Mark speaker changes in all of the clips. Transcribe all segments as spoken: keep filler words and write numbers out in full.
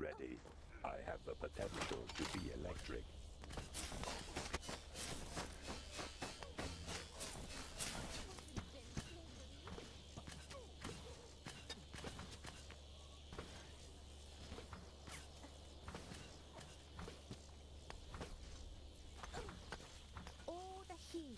Speaker 1: ready. I have the potential to be electric.
Speaker 2: All the heat.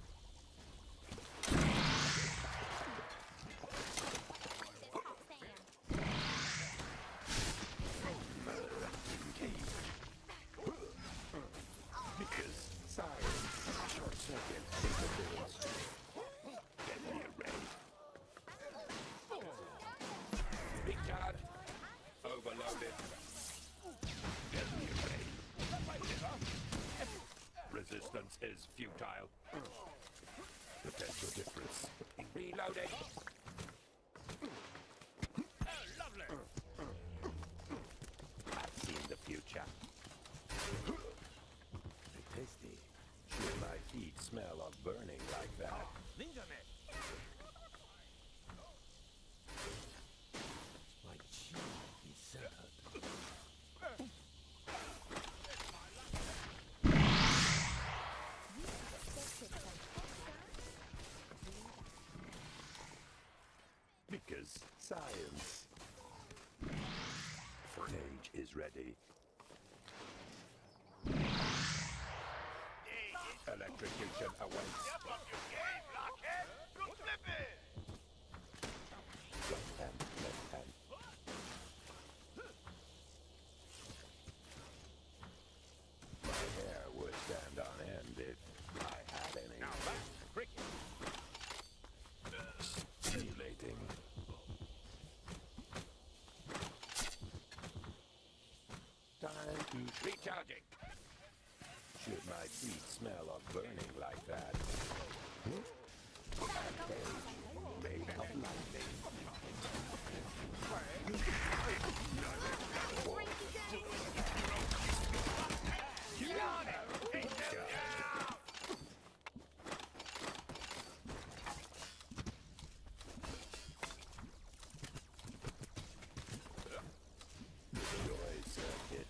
Speaker 1: Because science short-circuit interference. Deadly array. Big card. Overloaded. Deadly array. Resistance is futile. Potential difference. Reloading. Oh, lovely. I've seen the future. Tasty. Should my feet smell of burning like that?
Speaker 3: Ninja net.
Speaker 1: My chi is centered. Because science. Cage is ready. Electrocution awaits.
Speaker 3: Step up your game, blockhead! You're flipping!
Speaker 1: Left hand, left hand. My hair would stand on end if I had any.
Speaker 3: Now back to cricket.
Speaker 1: Stimulating. Time to recharging. Should my feet smell of burning like that? And cage made of lightning.
Speaker 3: You got it! Take them down!
Speaker 1: Joy circuit.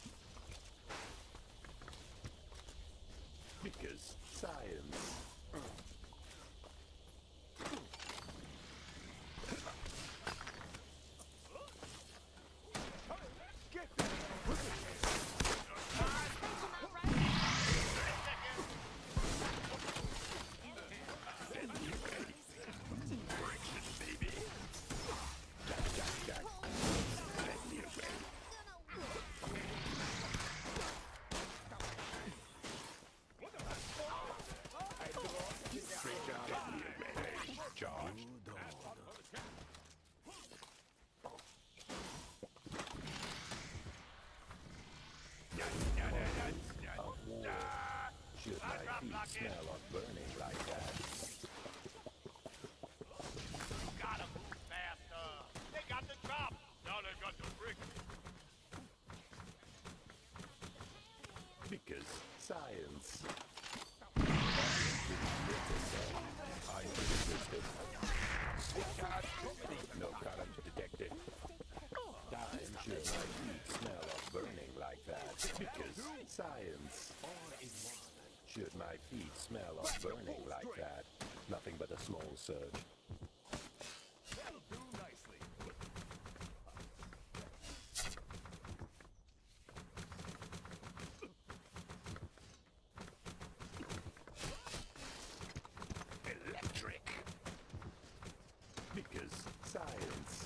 Speaker 1: Because science.
Speaker 3: Get them!
Speaker 1: Friction, baby. Jack, jack, jack. Deadly array. Deadly array. Charge. Of war. Should my feet smell of burning like that?
Speaker 3: Gotta move faster! They got the drop! Now they got the brick!
Speaker 1: Because science. I resisted. No current detected. Time should my feet smell of burning like that? Because science. Should my feet smell of burning like that? Nothing but a small surge.
Speaker 3: That'll do nicely.
Speaker 1: Electric. Because science.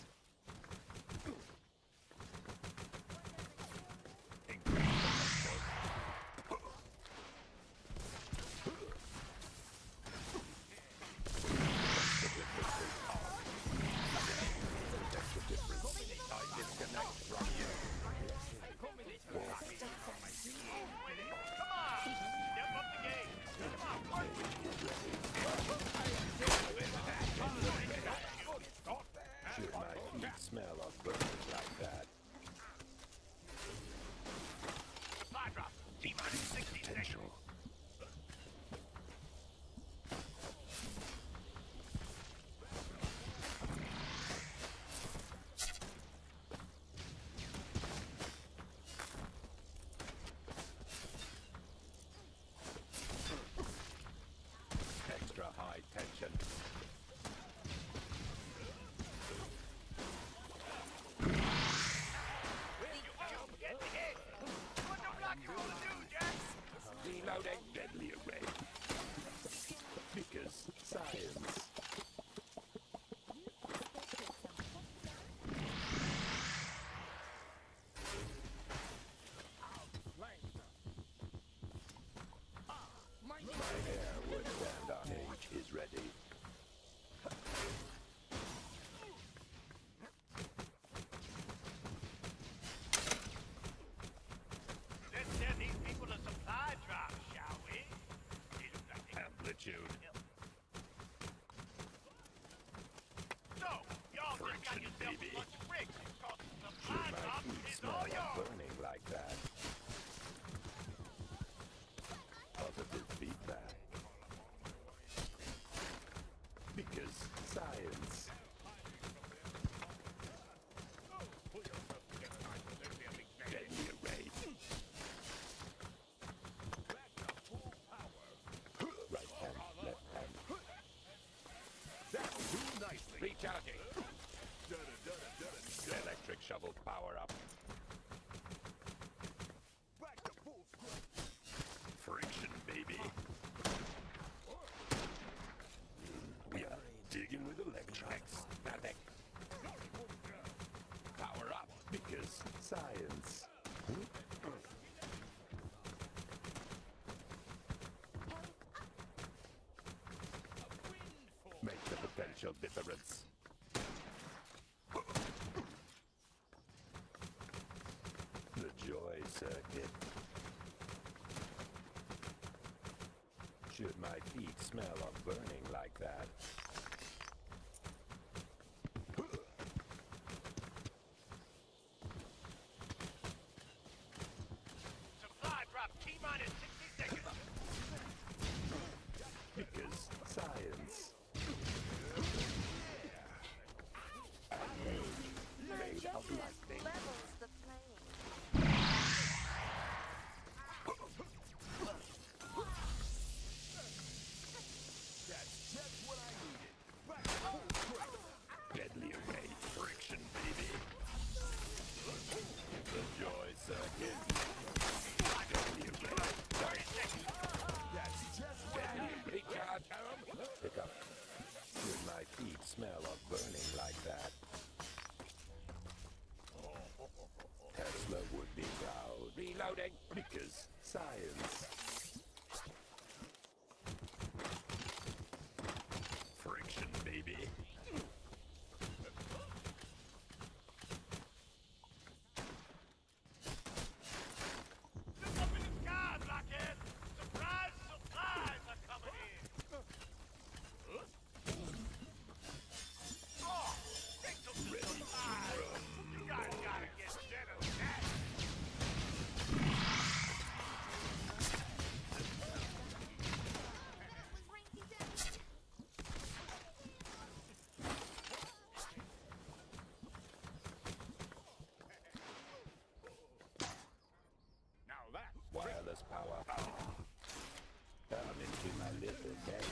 Speaker 1: Reloading. Deadly array. Because science. My hair would stand on age is ready.
Speaker 3: Let's send these people a supply drop, shall we? They look like they
Speaker 1: Amplitude.
Speaker 3: So, y'all just got
Speaker 1: Friction,
Speaker 3: yourself
Speaker 1: baby.
Speaker 3: a bunch of bricks. Cause the
Speaker 1: Should
Speaker 3: supply
Speaker 1: my
Speaker 3: drop
Speaker 1: feet
Speaker 3: is
Speaker 1: smell
Speaker 3: all
Speaker 1: of
Speaker 3: yours.
Speaker 1: burning like that? Positive feedback. Because science. Deadly array. Right hand, left hand.
Speaker 3: That's too nicely.
Speaker 1: Recharging. Electric shovel power up.
Speaker 3: Back to full strength.
Speaker 1: Friction, baby. We are digging with electronics. Nothing. Power up because science. Make the potential difference. The joy circuit. Should my feet smell of burning like that?
Speaker 3: Supply drop T-minus sixty seconds.
Speaker 1: Because science. Made of lightning.
Speaker 2: Levels the playing.
Speaker 3: That's just what I needed. Back to full strength.
Speaker 1: Deadly array. Friction, baby. The joy circuit. Deadly array.
Speaker 3: thirty seconds. That's just what I
Speaker 1: Deadly
Speaker 3: needed.
Speaker 1: recharge. Pick up. Should my feet smell of burning like that? Tesla would be proud. Reloading. Because science. Friction, baby.
Speaker 3: Look up in the sky, blockhead. Surprise supplies are coming in. Oh, they took the supplies. You guys gotta get better than that. Now that
Speaker 1: Wireless power. Come into my little bed.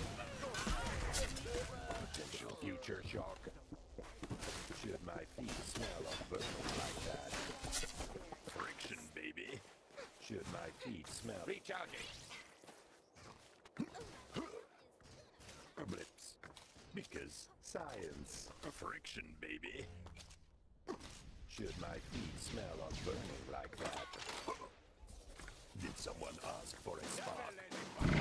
Speaker 1: Potential future shock. Should my feet smell of burning like that? Friction, baby. Should my feet smell... Recharging. Blips. Because science. Friction, baby. Should my feet smell of burning like that? Did someone ask for a spark?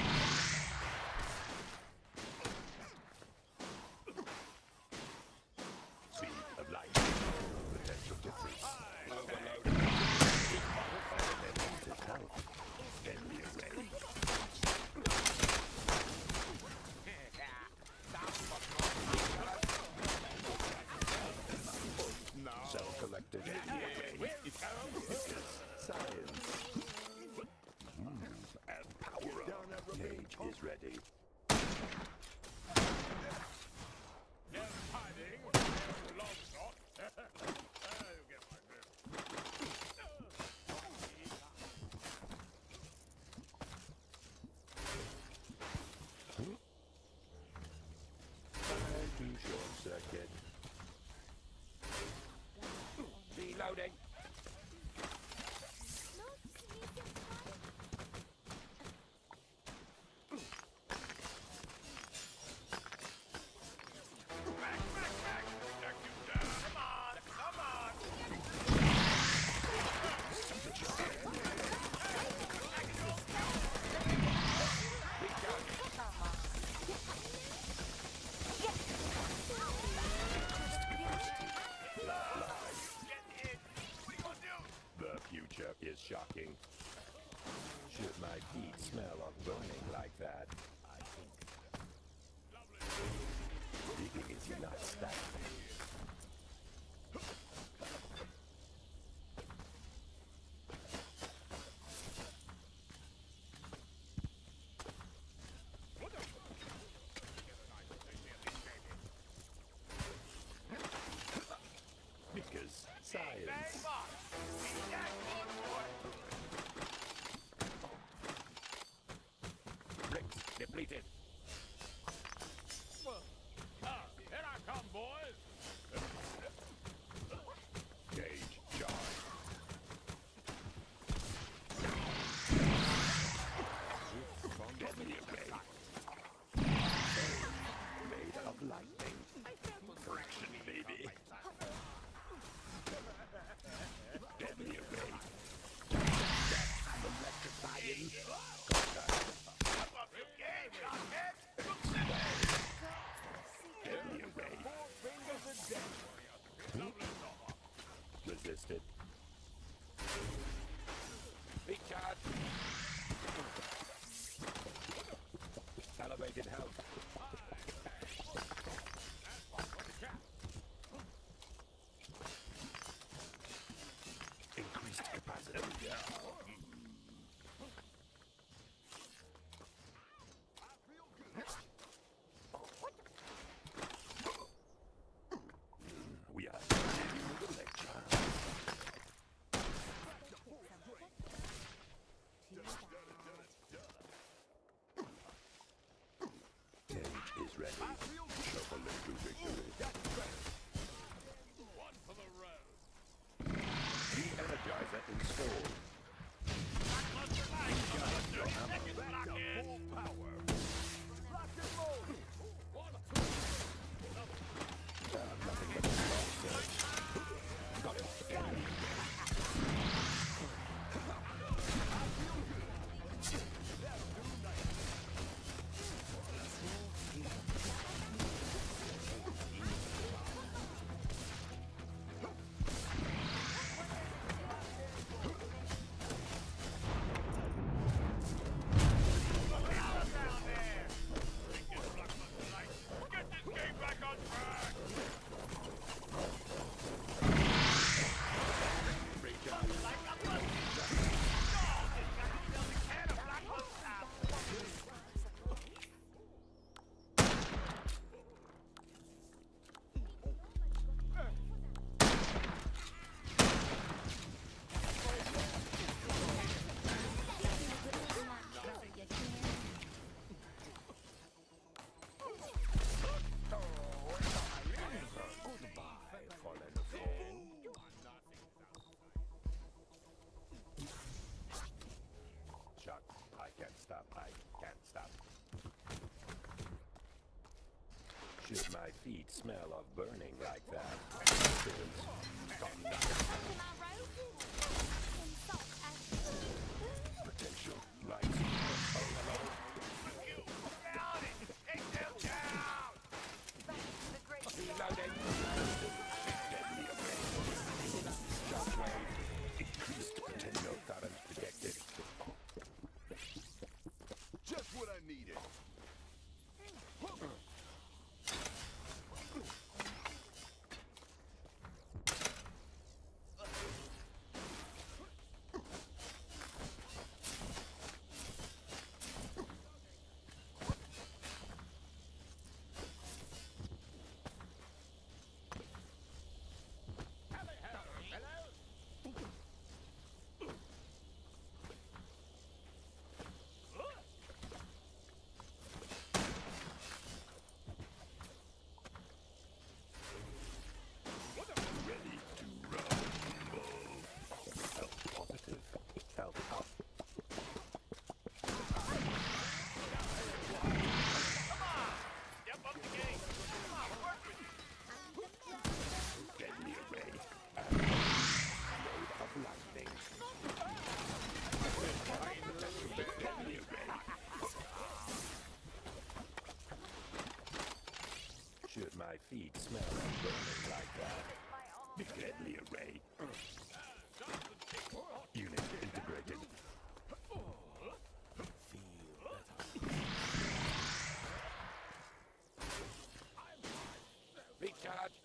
Speaker 1: Speed of light. Potential difference. Overload. Elemental health. Deadly array. Self-collected deadly array. Because science. Mm, ready. Shovel into victory.
Speaker 3: One for the road.
Speaker 1: De-energizer installed.
Speaker 3: Lackluster light. thirty seconds, blockhead.
Speaker 4: Full power. Lock and load.
Speaker 1: Nothing but nonsense. Got it.
Speaker 3: Get this game back on track.
Speaker 1: Goodbye, fallen foe. Chuck, I can't stop. I can't stop. Should my feet smell of burning like that? Come down. Potential lights. Oh, hello.
Speaker 3: Take them down.
Speaker 1: Reloading. Deadly effect. Shockwave. Increased potential current detected.
Speaker 4: Just what I needed.
Speaker 1: Ready to rumble. Felt positive. Felt up.
Speaker 3: Step up the game. Come on, work with me.
Speaker 1: Deadly array. And wave of lightning. Deadly array. Should my feet smell of burning like that? Deadly array. Unit integrated. Feel better. Recharge.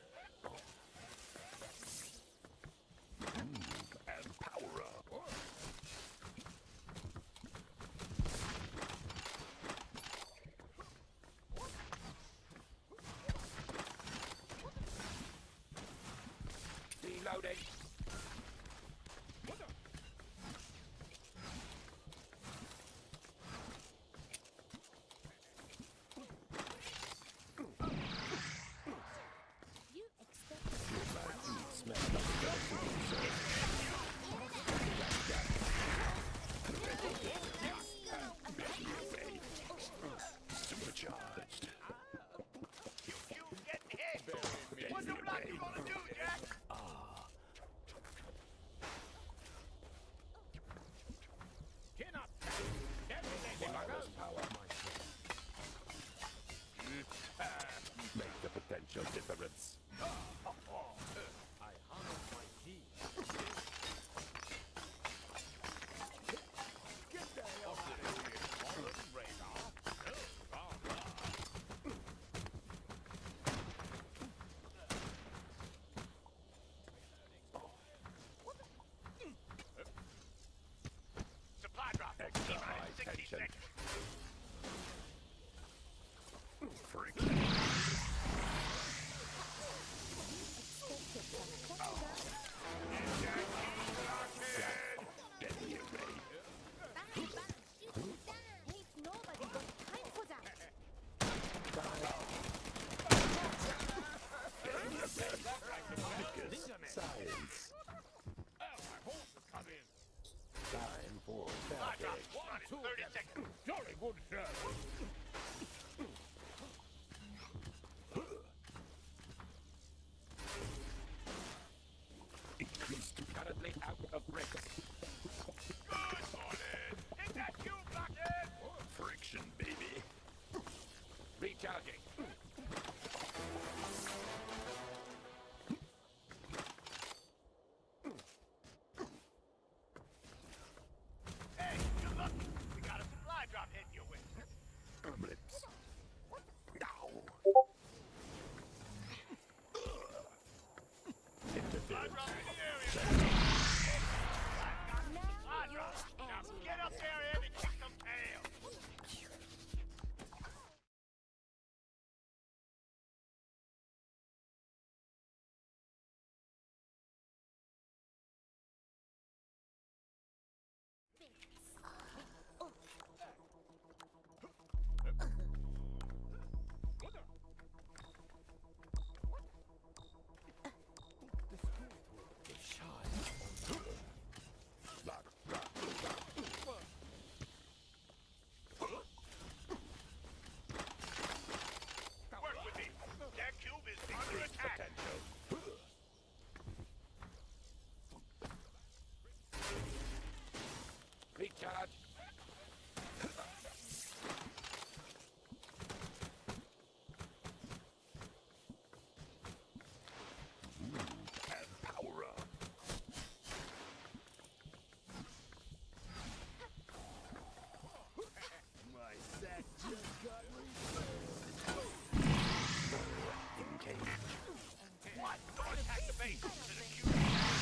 Speaker 1: Move and power up. Reloading. Friction, baby. Recharging.
Speaker 3: Hey, good luck. We got a supply drop heading your way.
Speaker 1: Blips.
Speaker 3: Supply
Speaker 1: Interference.
Speaker 3: drop in the area. Supply drop. Now get up there and kick some tail.
Speaker 1: Lock, lock, lock.
Speaker 3: Work with me. That cube is under attack.
Speaker 1: Potential. Recharge. And power up.
Speaker 4: My sack just got
Speaker 1: Engage.
Speaker 3: What? Don't attack the base. There's a cube.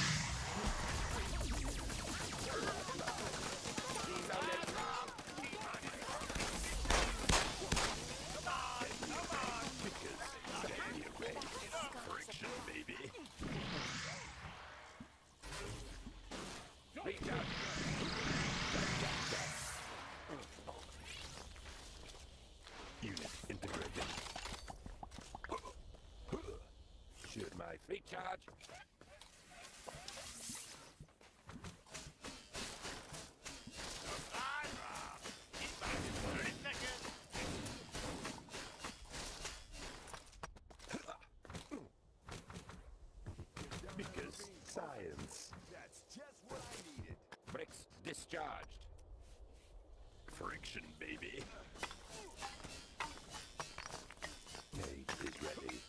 Speaker 1: Friction, baby. Recharge. Unit integrated. Shoot my recharge.
Speaker 3: Supply drop. Keep back in thirty seconds.
Speaker 1: Because science.
Speaker 4: That's just what I needed.
Speaker 1: Bricks discharged. Friction, baby. Cage is ready.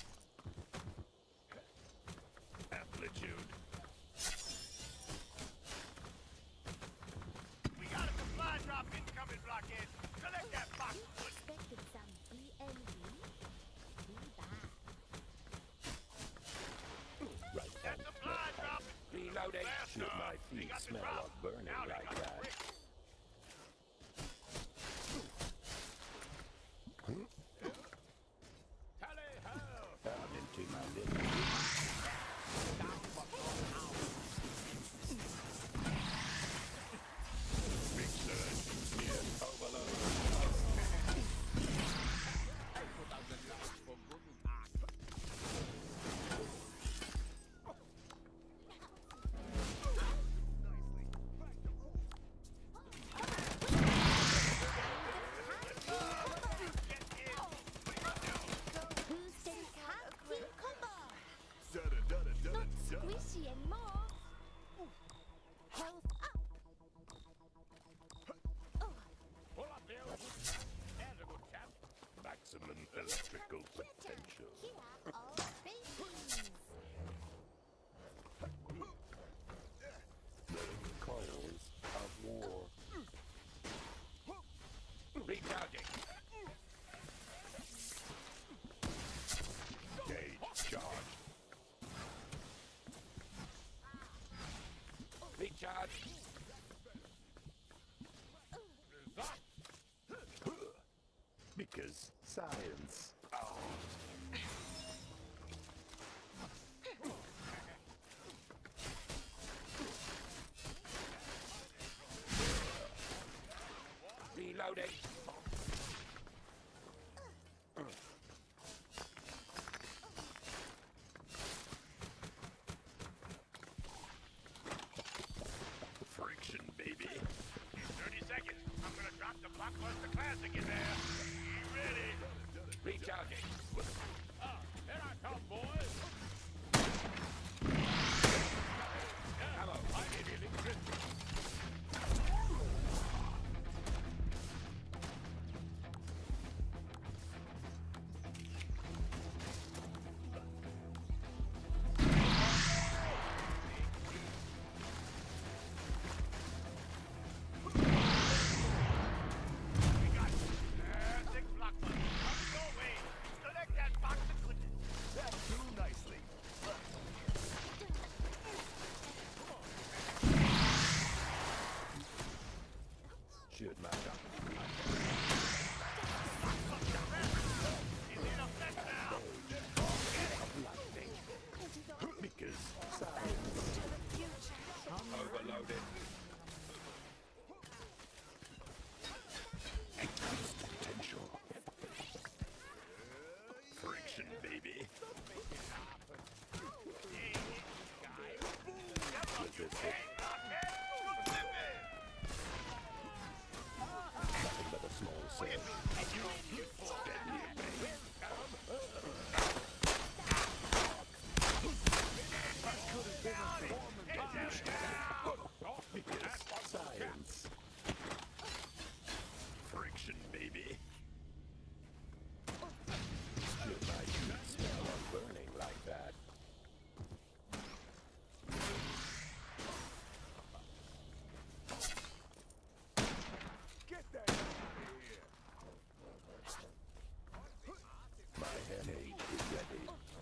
Speaker 1: Amplitude.
Speaker 3: We got a supply drop incoming, blockhead. Collect that box.
Speaker 2: Expected some B N B. Too bad.
Speaker 1: Right
Speaker 3: That
Speaker 1: hand
Speaker 3: supply drop.
Speaker 1: reloading.
Speaker 3: Faster.
Speaker 1: Should my
Speaker 3: They
Speaker 1: feet
Speaker 3: got the
Speaker 1: smell
Speaker 3: drop.
Speaker 1: of burning
Speaker 3: Now they
Speaker 1: like
Speaker 3: got the
Speaker 1: that?
Speaker 3: brick. Tally ho!
Speaker 1: I'm into my little. Big surge. Near overload.
Speaker 2: Boosting happy combo.
Speaker 4: Da-da-da-da-da-da.
Speaker 2: Not squishy anymore. Health up.
Speaker 3: Pull up, Bill. There's a good chap.
Speaker 1: Maximum electrical potential.
Speaker 2: Here are all babies.
Speaker 1: The coils of war. Recharging. Gauge charge. Recharge. Because science. Oh. Reloading. Friction, baby.
Speaker 3: thirty seconds. I'm gonna drop the Blockbuster Classic in there. Be ready.
Speaker 1: Recharging.
Speaker 3: Ah, here I come, boys.
Speaker 1: Ammo.
Speaker 3: I need electricity.
Speaker 1: surge. Steady away. Because science. Friction, baby. Should my feet smell of burning like that?
Speaker 4: Get that out of here.
Speaker 1: My head ache is ready.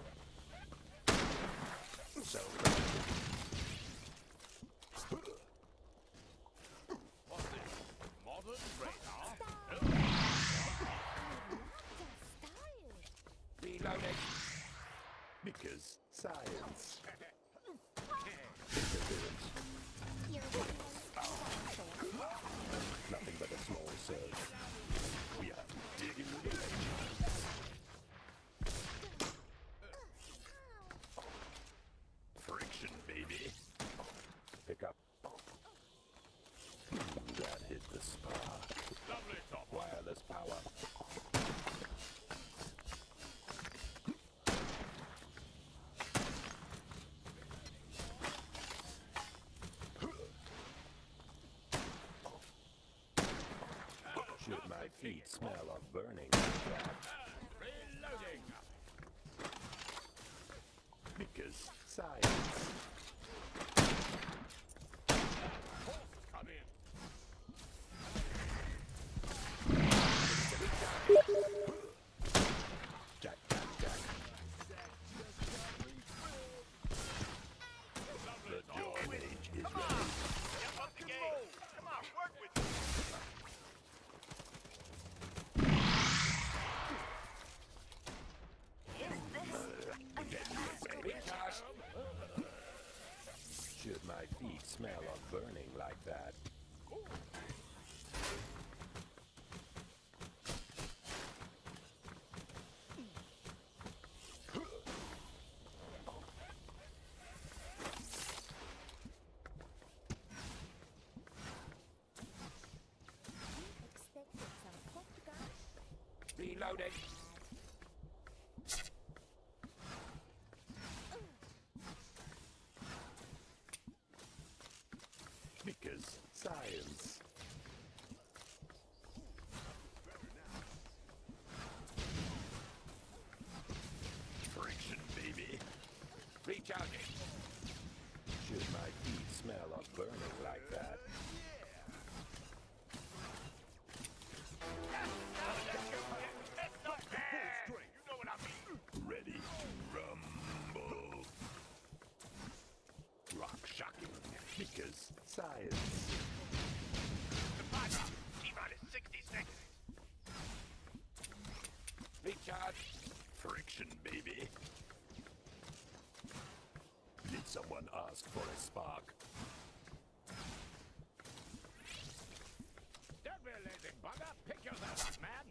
Speaker 1: So ready.
Speaker 3: What's this? Modern radar?
Speaker 1: Reloading. Because science. Interference. Nothing but a small surge. We are digging the village. Friction, baby. Pick up. That hit the spark.
Speaker 3: Lovely top.
Speaker 1: Wireless power. Should my feet smell of burning like that?
Speaker 3: Reloading.
Speaker 1: Because science.
Speaker 3: Come in.
Speaker 1: Jack, jack, jack. The door mage is ready.
Speaker 3: Get up the game. Come on, work with me.
Speaker 1: Should my feet smell of burning like that?
Speaker 2: Expected some hot gush.
Speaker 1: Reloading. Because science. Friction, baby. Recharging. Should my feet smell of burning like that?
Speaker 3: It's not bad. You know what I mean.
Speaker 1: Ready, rumble. Rock shocking. Because science.
Speaker 3: Supply drop. T-minus sixty seconds.
Speaker 1: Recharge. Friction, baby. Did someone ask for a spark?
Speaker 3: Don't be a lazy bugger. Pick yourself up, man.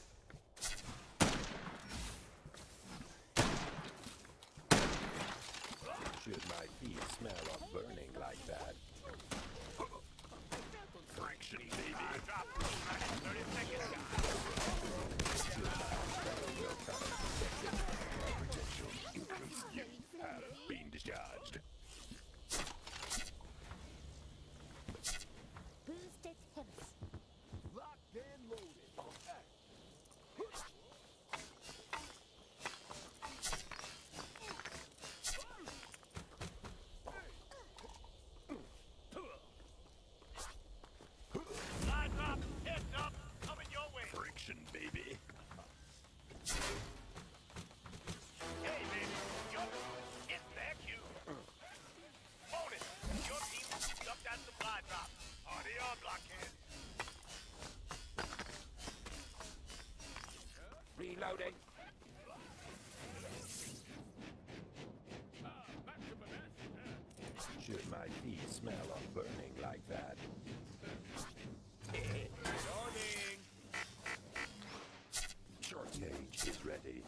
Speaker 1: Should my feet smell of burning like that? Friction, baby.
Speaker 3: Drop. T-minus thirty seconds.
Speaker 1: Potential increase. You have been discharged.
Speaker 2: Boosted health.
Speaker 4: Locked and loaded.
Speaker 3: Line drop. Heads up. Coming your way.
Speaker 1: Friction, baby.
Speaker 3: Hey, baby. Your it's back you. Bonus. Your team ducked that supply drop. Party on, blockhead.
Speaker 1: Reloading. Should my feet smell of burning like that?
Speaker 3: Loading.
Speaker 1: Short gauge is ready.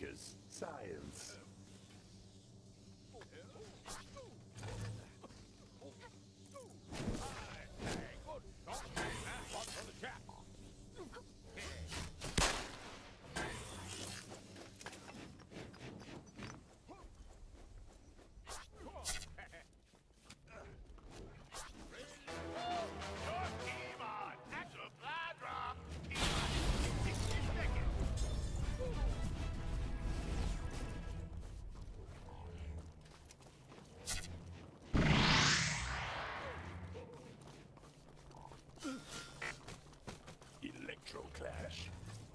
Speaker 1: Because science.
Speaker 3: Your team on. Supply drop. Team on. sixty seconds.
Speaker 1: Electro clash.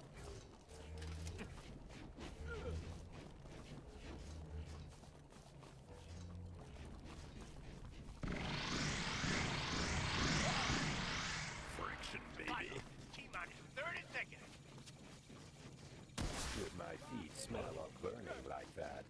Speaker 1: Friction, baby.
Speaker 3: Team on thirty seconds.
Speaker 1: Should my feet smell of burning like that?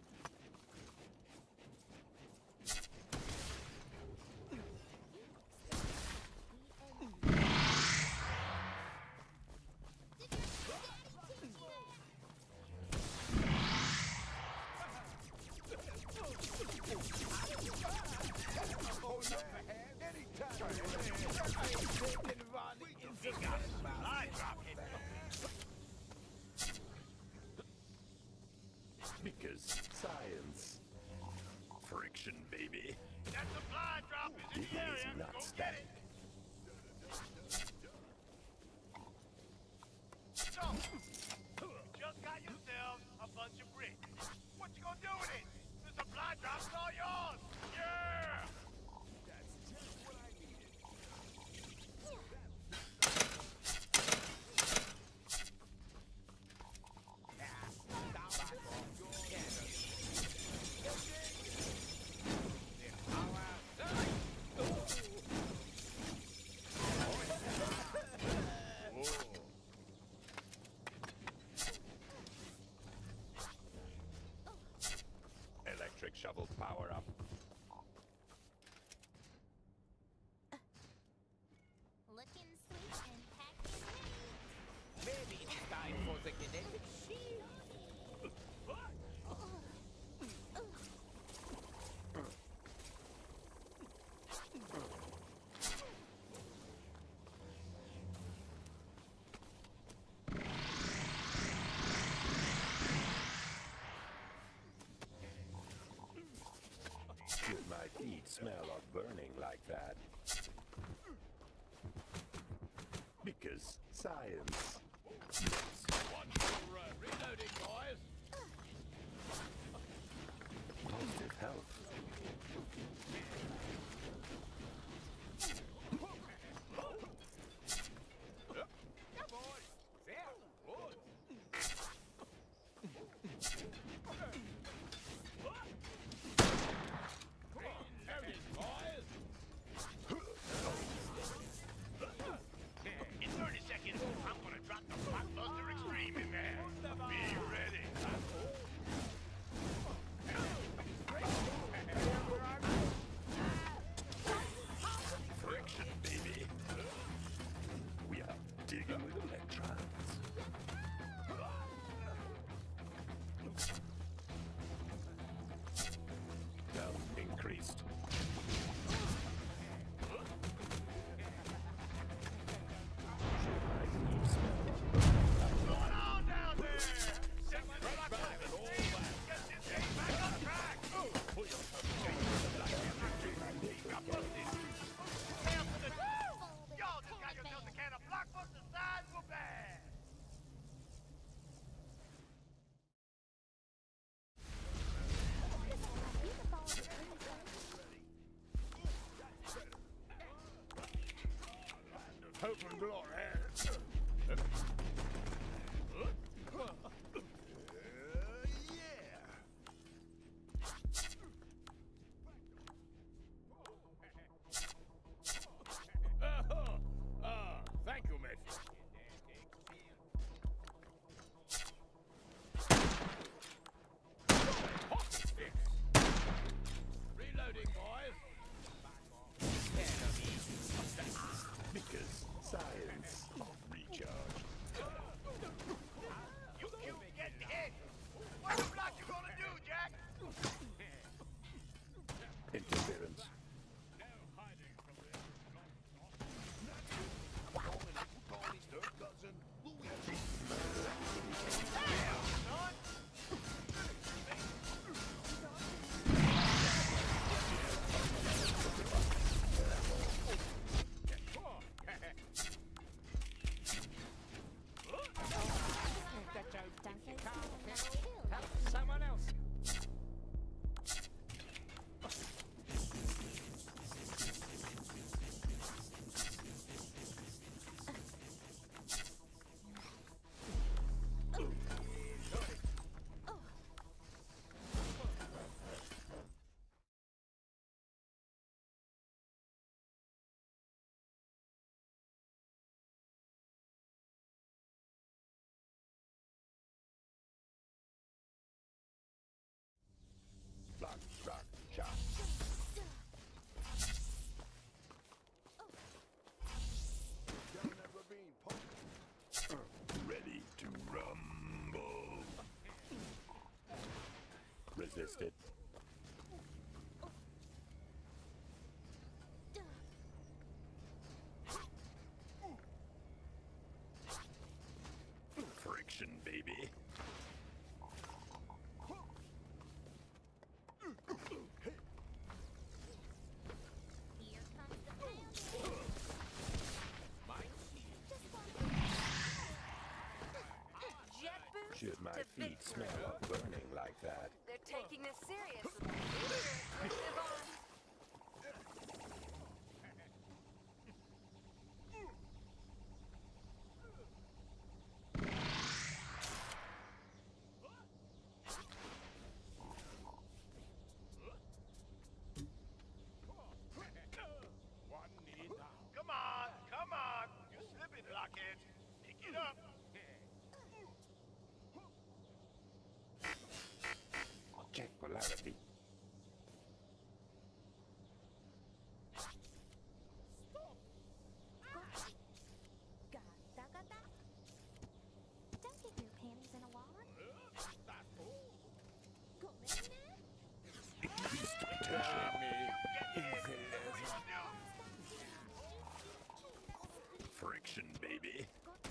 Speaker 3: Supply drop hit.
Speaker 1: Because science. Friction, baby.
Speaker 3: That supply drop is in
Speaker 1: It
Speaker 3: the area.
Speaker 1: is not
Speaker 3: Go get
Speaker 1: static.
Speaker 3: it. So, just got yourselves a bunch of bricks. What you gonna do with it? The supply drop's all yours. Yeah.
Speaker 4: That's just what I needed.
Speaker 1: Electric shovels power up.
Speaker 2: Looking sweet and packing heat.
Speaker 5: Maybe it's time for the kinetic shield.
Speaker 1: Should my feet smell of burning like that? Because science.
Speaker 5: Reloading, boys.
Speaker 1: Positive health.
Speaker 3: In thirty seconds, I'm gonna drop the Blockbuster Extreme in there. Be ready.
Speaker 1: Friction, baby. We are digging with electrons. Health increased. Should my feet smell of burning like
Speaker 3: Going on down there. Set the Blockbuster Extreme. Get this thing back on track. Hail to the- Y'all just got yourselves a can of Blockbuster size for bad.
Speaker 4: Hope and glory. Yeah.
Speaker 5: Ah, thank you, miss. Reloading, boys.
Speaker 1: because science. resisted. Friction, baby.
Speaker 2: Here comes the pound.
Speaker 5: My shield.
Speaker 6: Jet boost
Speaker 1: Should my
Speaker 6: to
Speaker 1: feet
Speaker 6: victory.
Speaker 1: smell of burning like that?
Speaker 6: They're taking this seriously. Live on.
Speaker 5: One knee down.
Speaker 3: Come on, come on. You're slipping, blockheads. Pick it up.
Speaker 1: Check polarity.
Speaker 2: Gata gata. Don't get your panties in a wad.
Speaker 5: That's all.
Speaker 2: Go Mena.
Speaker 1: Friction, baby.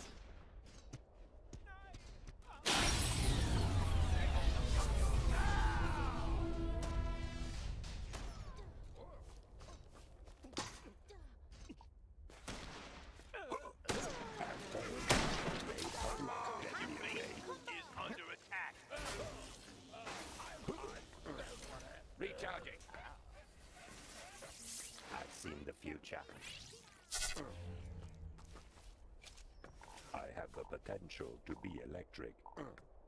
Speaker 3: Is under attack.
Speaker 5: Recharging.
Speaker 1: I've seen the future. I have the potential to be electric.